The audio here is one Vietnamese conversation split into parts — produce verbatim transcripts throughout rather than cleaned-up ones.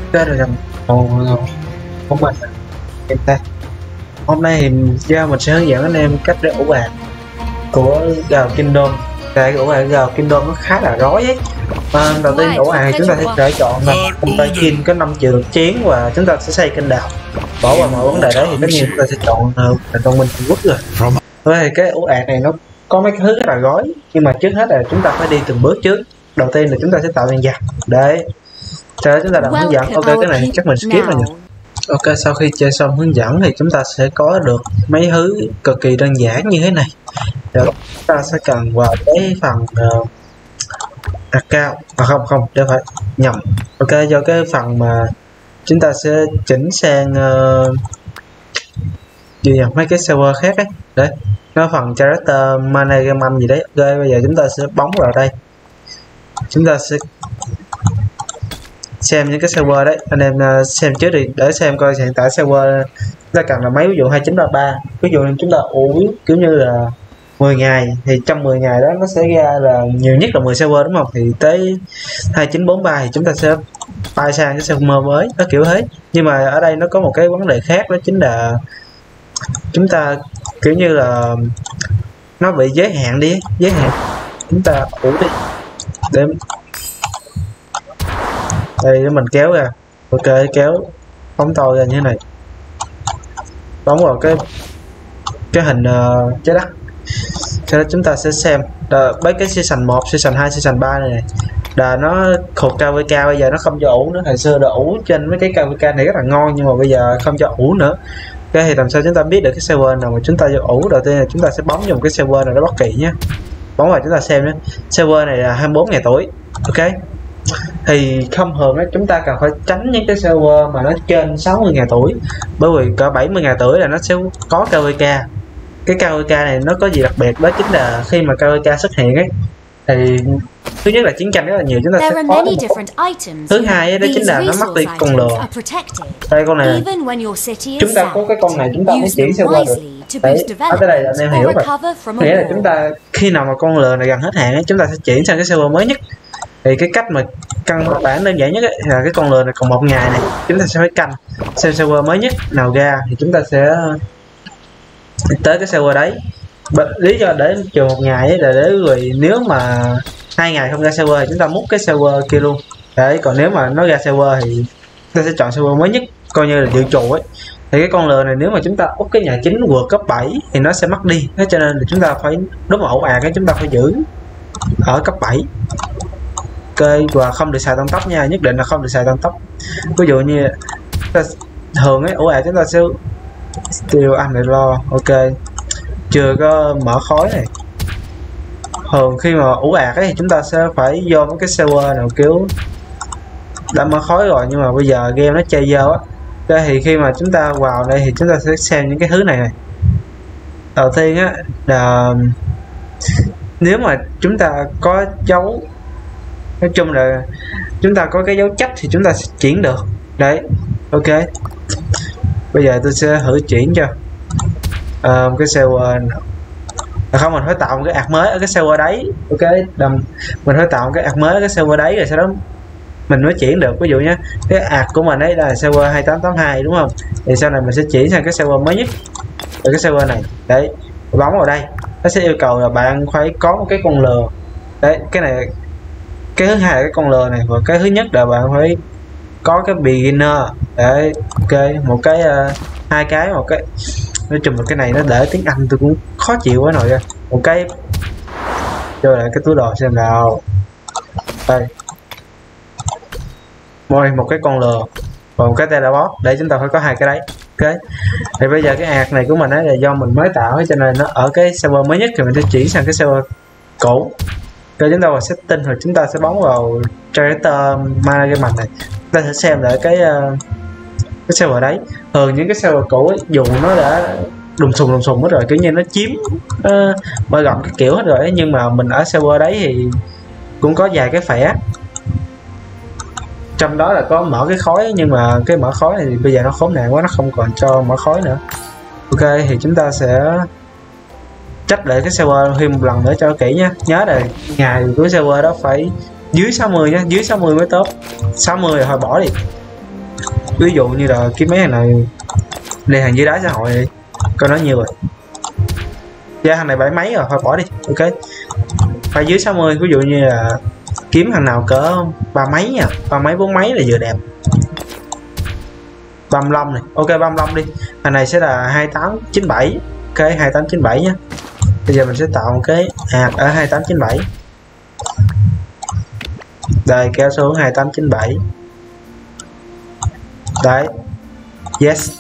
Cái rồi rằng ồ không mình em ta hôm nay thì do mình sẽ hướng dẫn anh em cách để ủ ạt của gào Kingdom. Cái ủ ạt gào Kingdom nó khá là rối ấy. À, đầu tiên ủ ạt chúng ta sẽ chọn là công tay King có năm triệu lực chiến và chúng ta sẽ xây kênh đào. Bỏ qua mọi vấn đề đó thì tất nhiên chúng ta sẽ chọn là trong mình Trung Quốc rồi. Với cái ủ ạt này nó có mấy cái thứ rất là gói, nhưng mà trước hết là chúng ta phải đi từng bước trước. Đầu tiên là chúng ta sẽ tạo dàn giặc để sau đó chúng ta đọc hướng dẫn. Ok, cái này chắc mình skip rồi nhỉ. Ok, sau khi chơi xong hướng dẫn thì chúng ta sẽ có được mấy thứ cực kỳ đơn giản như thế này. Rồi chúng ta sẽ cần vào cái phần uh, account à không không để phải nhầm. Ok, do cái phần mà chúng ta sẽ chỉnh sang uh, gì nhỉ, mấy cái server khác ấy. Đấy, nó phần character management gì đấy. Ok, bây giờ chúng ta sẽ bấm vào đây, chúng ta sẽ xem những cái server đấy. Anh em uh, xem trước đi để xem coi hiện tại server chúng ta cần là mấy, ví dụ hai chín ba ba, ví dụ chúng ta ủ kiểu như là mười ngày thì trong mười ngày đó nó sẽ ra là nhiều nhất là mười server đúng không, thì tới hai chín bốn ba thì chúng ta sẽ bay sang cái server mới, nó kiểu thế. Nhưng mà ở đây nó có một cái vấn đề khác, đó chính là chúng ta kiểu như là nó bị giới hạn đi, giới hạn chúng ta ủ đi để đây để mình kéo ra. Ok, kéo phóng to ra như thế này, bấm vào cái cái hình uh, trái đất. Sau đó chúng ta sẽ xem mấy cái season một, season hai, season ba này, này là nó thuộc ca vê ca, bây giờ nó không cho ủ nữa. Hồi xưa đã ủ trên mấy cái ca vê ca này rất là ngon, nhưng mà bây giờ không cho ủ nữa. Cái thì làm sao chúng ta biết được cái server nào mà chúng ta cho ủ? Đầu tiên là chúng ta sẽ bấm vào một cái server nào đó bất kỳ nhé, bấm vào chúng ta xem nhé. Server này là hai mươi bốn ngày tuổi. Ok, thì thông thường á chúng ta cần phải tránh những cái server mà nó trên sáu mươi ngày tuổi, bởi vì cỡ bảy mươi ngày tuổi là nó sẽ có ca vê ca. Cái ca vê ca này nó có gì đặc biệt, đó chính là khi mà ca vê ca xuất hiện ấy thì thứ nhất là chiến tranh rất là nhiều, chúng ta sẽ có một... thứ hai ấy, đó chính là nó mất đi con lừa. Đây con này chúng ta có cái con này chúng ta mới chuyển server được. Đấy, ở tới đây là anh em hiểu rồi, nghĩa là chúng ta khi nào mà con lừa này gần hết hạn ấy, chúng ta sẽ chuyển sang cái server mới nhất. Thì cái cách mà căn bản đơn giản nhất ấy, là cái con lừa này còn một ngày này chúng ta sẽ phải canh xem server mới nhất nào ra thì chúng ta sẽ tới cái server đấy. Lý do để chờ một ngày ấy là để rồi nếu mà hai ngày không ra server thì chúng ta múc cái server kia luôn. Đấy, còn nếu mà nó ra server thì chúng ta sẽ chọn server mới nhất, coi như là dự trù ấy. Thì cái con lừa này nếu mà chúng ta úp cái nhà chính vừa cấp bảy thì nó sẽ mất đi, thế cho nên là chúng ta phải đúng ổ ạt cái chúng ta phải giữ ở cấp bảy. Ok, và không được xài tăng tốc nha, nhất định là không được xài tăng tốc. Ví dụ như ta, thường ấy ổ ạt chúng ta sẽ tiêu ăn để lo. Ok, chưa có mở khói này. Thường khi mà ủ ạt ấy thì chúng ta sẽ phải vô mấy cái server nào kiểu đã mở khói rồi, nhưng mà bây giờ game nó chơi dơ á. Okay, thì khi mà chúng ta vào đây thì chúng ta sẽ xem những cái thứ này này. Đầu tiên á là nếu mà chúng ta có dấu, nói chung là chúng ta có cái dấu chấp thì chúng ta sẽ chuyển được. Đấy, ok, bây giờ tôi sẽ thử chuyển cho uh, cái server à, không, mình phải tạo một cái ạc mới ở cái server đấy. Ok, đầm mình phải tạo một cái ạc mới ở cái server đấy rồi sau đó mình mới chuyển được. Ví dụ nhé, cái ạc của mình ấy là server hai tám tám hai đúng không, thì sau này mình sẽ chuyển sang cái server mới nhất ở cái server này. Đấy, bấm vào đây nó sẽ yêu cầu là bạn phải có một cái con lừa. Đấy, cái này cái thứ hai là cái con lừa này, và cái thứ nhất là bạn phải có cái beginner. Đấy, ok, một cái uh, hai cái, một cái nói chung là cái này nó để tiếng Anh tôi cũng khó chịu quá nội ra. Một cái cho lại cái túi đồ xem nào. Đây, rồi một cái con lừa và một cái teleport, để chúng ta phải có hai cái đấy. Ok, thì bây giờ cái ạc này của mình ấy là do mình mới tạo cho nên nó ở cái server mới nhất thì mình sẽ chuyển sang cái server cũ. Rồi chúng ta vào setting rồi chúng ta sẽ bấm vào character management này, chúng ta sẽ xem lại cái uh, cái server đấy. Thường những cái server cũ ấy, dù nó đã đùng sùng đùng sùng hết rồi, kiểu như nó chiếm uh, mở rộng cái kiểu hết rồi ấy, nhưng mà mình ở server đấy thì cũng có vài cái phẻ, trong đó là có mở cái khói, nhưng mà cái mở khói này thì bây giờ nó khốn nạn quá, nó không còn cho mở khói nữa. Ok, thì chúng ta sẽ check lại cái server thêm một lần nữa cho kỹ nhé. Nhớ là ngày của server đó phải dưới sáu mươi nhé, dưới sáu mươi mới tốt, sáu mươi rồi thôi bỏ đi. ví dụ như là kiếm mấy hàng này lên hàng dưới đá xã hội đi coi nó nhiều rồi, ra hàng này bảy mấy rồi thôi bỏ đi. Ok, phải dưới sáu mươi, ví dụ như là kiếm hàng nào cỡ ba mấy nha, ba mấy bốn mấy là vừa đẹp. ba mươi lăm này, ok ba mươi lăm đi, hàng này sẽ là hai tám chín bảy. Ok, hai tám chín bảy nhé. Bây giờ mình sẽ tạo một cái hạt ở hai tám chín bảy, đây kéo xuống hai tám chín bảy, đấy, yes,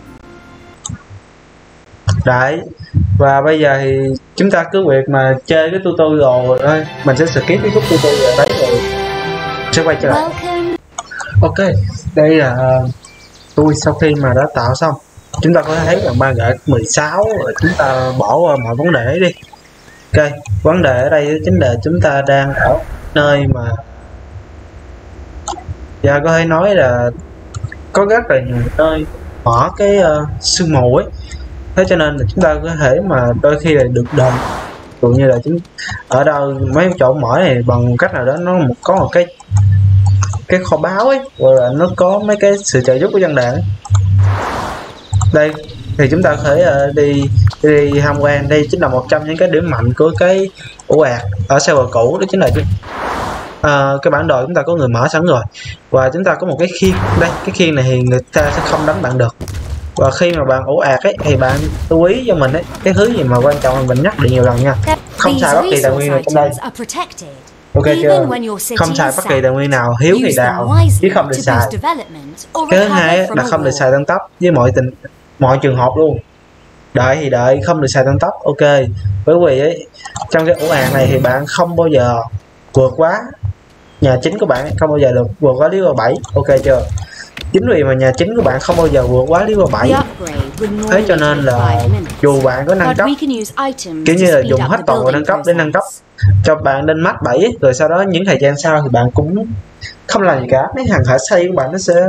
đấy. Và bây giờ thì chúng ta cứ việc mà chơi cái tutorial rồi thôi, mình sẽ skip cái khúc tutorial đấy rồi sẽ quay trở lại. Ok, đây là tôi sau khi mà đã tạo xong, chúng ta có thể thấy là ba gậy mười sáu rồi, chúng ta bỏ qua mọi vấn đề ấy đi. Ok, vấn đề ở đây chính là chúng ta đang ở nơi mà giờ có thể nói là có rất là nhiều nơi mở cái uh, sương mù ấy, thế cho nên là chúng ta có thể mà đôi khi là được đền, dụ như là chúng ở đâu mấy chỗ mở này bằng cách nào đó nó một có một cái cái kho báu ấy, hoặc là nó có mấy cái sự trợ giúp của dân đảng. Đây thì chúng ta có thể uh, đi đi tham quan, đây chính là một trong những cái điểm mạnh của cái ổ ạt ở server cũ, đó chính là uh, cái bản đồ chúng ta có người mở sẵn rồi, và chúng ta có một cái khiên, đây cái khiên này thì người ta sẽ không đánh bạn được. Và khi mà bạn ổ ạt ấy thì bạn lưu ý cho mình ấy, cái thứ gì mà quan trọng là mình nhắc được nhiều lần nha, không xài bất kỳ tài nguyên nào trong đây. Ok chưa? Không xài bất kỳ tài nguyên nào, hiếu thì đào chứ không được xài. Cái thứ hai là không được xài tăng tốc với mọi tình mọi trường hợp luôn. Đợi thì đợi, không được xài tăng tốc. Ok, bởi vì ấy, trong cái ổ ạt này thì bạn không bao giờ vượt quá nhà chính của bạn, không bao giờ được vượt quá level bảy. Ok chưa? Chính vì mà nhà chính của bạn không bao giờ vượt quá level bảy, thế cho nên là dù bạn có nâng cấp, kiểu như là dùng hết toàn bộ nâng cấp để nâng cấp cho bạn lên max bảy ấy, rồi sau đó những thời gian sau thì bạn cũng không làm gì cả, mấy thằng thợ xây của bạn nó sẽ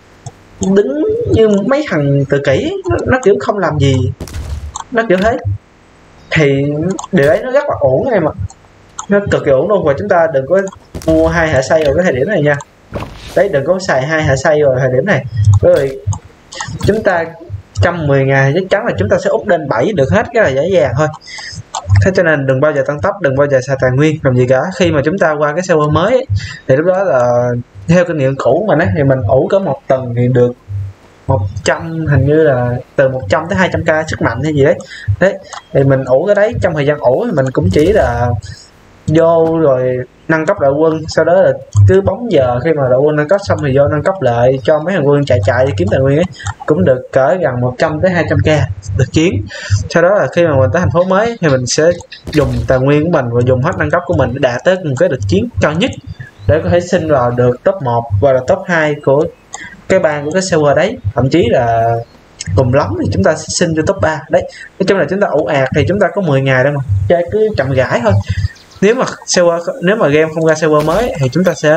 đứng như mấy thằng tự kỷ, nó, nó kiểu không làm gì, nó kiểu thế. Thì điều đấy nó rất là ổn em ạ, nó cực kỳ ổn luôn. Và chúng ta đừng có mua hai thợ xây vào cái thời điểm này nha, đấy đừng có xài hai thợ xây vào thời điểm này, bởi vì chúng ta trong mười ngày chắc chắn là chúng ta sẽ úp lên bảy được hết, cái là dễ dàng thôi. Thế cho nên đừng bao giờ tăng tốc, đừng bao giờ xài tài nguyên làm gì cả. Khi mà chúng ta qua cái server mới ấy, thì lúc đó là theo kinh nghiệm cũ mà thì mình ủ có một tầng thì được một trăm, hình như là từ một trăm tới hai trăm k sức mạnh hay gì đấy. Đấy thì mình ủ cái đấy, trong thời gian ủ thì mình cũng chỉ là vô rồi nâng cấp đội quân, sau đó là cứ bóng giờ khi mà đội quân nâng cấp xong thì vô nâng cấp lại cho mấy thằng quân chạy chạy đi kiếm tài nguyên ấy, cũng được cỡ gần một trăm tới hai trăm k được chiến. Sau đó là khi mà mình tới thành phố mới thì mình sẽ dùng tài nguyên của mình và dùng hết nâng cấp của mình để đạt tới một cái địch chiến cao nhất để có thể xin vào được top một và là top hai của cái bang của cái server đấy, thậm chí là cùng lắm thì chúng ta sẽ xin cho top ba. Đấy, nói chung là chúng ta ủ ạt thì chúng ta có mười ngày đâu mà chơi, cứ chậm rãi thôi. Nếu mà server nếu mà game không ra server mới thì chúng ta sẽ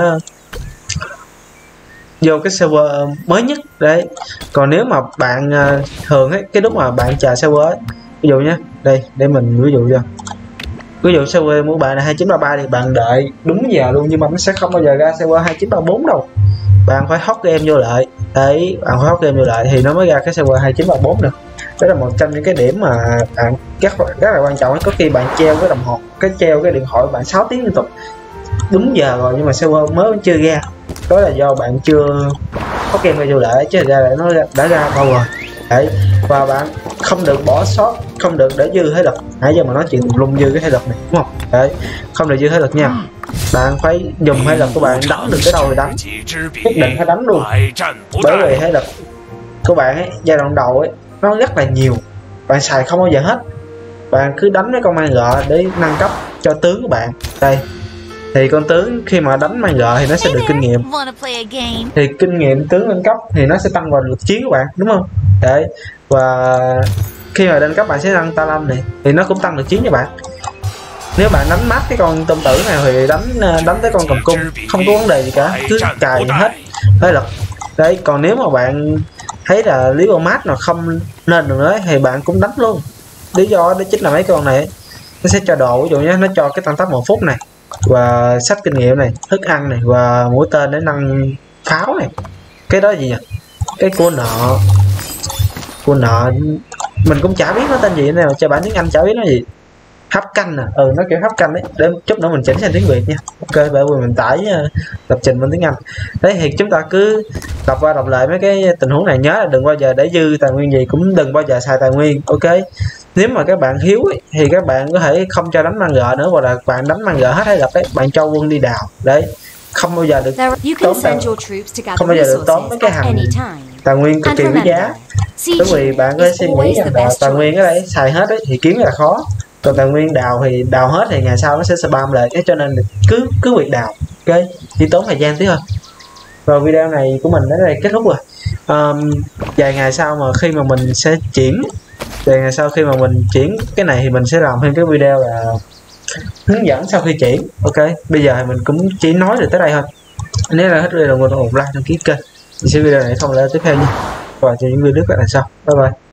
vô cái server mới nhất đấy. Còn nếu mà bạn uh, thường ấy, cái lúc mà bạn chờ server ấy, ví dụ nhé, đây để mình ví dụ cho, ví dụ server của bạn là hai chín ba ba thì bạn đợi đúng giờ luôn, nhưng mà nó sẽ không bao giờ ra server hai chín ba bốn đâu, bạn phải hot game vô lại đấy, bạn phải hot game vô lại thì nó mới ra cái server hai chín ba bốn được. Đó là một trong những cái điểm mà bạn rất, rất là quan trọng ấy. Có khi bạn treo cái đồng hồ, cái treo cái điện thoại bạn sáu tiếng liên tục đúng giờ rồi nhưng mà server mới vẫn chưa ra, đó là do bạn chưa hot game vô lại, chứ ra lại nó đã ra bao rồi đấy. Và bạn không được bỏ sót, không được để dư thế lực, nãy giờ mà nói chuyện lung dư cái thế lực này đúng không, đấy không được dư thế lực nha. Bạn phải dùng thế lực của bạn đánh được cái đầu thì đánh, nhất định phải đánh luôn, bởi vì thế lực của bạn ấy giai đoạn đầu ấy nó rất là nhiều, bạn xài không bao giờ hết. Bạn cứ đánh với con mang gợ để nâng cấp cho tướng của bạn. Đây thì con tướng khi mà đánh mang gợ thì nó sẽ được kinh nghiệm, thì kinh nghiệm tướng nâng cấp thì nó sẽ tăng vào lực chiến của bạn đúng không. Đấy, và khi mà lên cấp bạn sẽ tăng ta lâm này thì nó cũng tăng lực chiến cho bạn. Nếu bạn đánh mát cái con tôm tử này thì đánh đánh tới con cầm cung không có vấn đề gì cả, cứ cài hết thế lực. Đấy, còn nếu mà bạn thấy là level max mà không nên được nữa thì bạn cũng đánh luôn. Lý do đó chính là mấy con này nó sẽ cho đồ, ví dụ nhé, nó cho cái tăng tốc một phút này và sách kinh nghiệm này, thức ăn này và mũi tên để nâng pháo này. Cái đó gì nhỉ? cái cua nợ cua nợ mình cũng chả biết nó tên gì nào, cho bạn tiếng Anh chả biết nó gì. Hấp canh à, ừ nó kiểu hấp canh đấy, để chút nữa mình chỉnh sang tiếng Việt nha. Ok, bởi vì mình tải uh, lập trình bên tiếng Anh đấy. Thì chúng ta cứ đọc qua đọc lại mấy cái tình huống này, nhớ là đừng bao giờ để dư tài nguyên gì, cũng đừng bao giờ xài tài nguyên. Ok, nếu mà các bạn hiếu ấy, thì các bạn có thể không cho đánh mang gợ nữa, hoặc là bạn đánh mang gợ hết hay gặp đấy, bạn cho quân đi đào đấy, không bao giờ được tốn tài, không bao giờ được tốn mấy cái hàng tài nguyên cực kỳ quý giá. Bởi vì bạn có suy nghĩ rằng là tài nguyên ở đây xài hết ấy, thì kiếm là khó, còn tài nguyên đào thì đào hết thì ngày sau nó sẽ spam lại, cái cho nên cứ cứ việc đào. Ok, chỉ tốn thời gian tí thôi. Rồi video này của mình đến đây kết thúc rồi. Um, vài ngày sau mà khi mà mình sẽ chuyển vài ngày sau khi mà mình chuyển cái này thì mình sẽ làm thêm cái video là hướng dẫn sau khi chuyển. Ok, bây giờ thì mình cũng chỉ nói được tới đây thôi. Nếu là hết video đừng quên ủng hộ like, đăng ký kênh. Mình sẽ video này không lại tiếp theo nha, và cho những video tiếp các lần sau. Bye bye.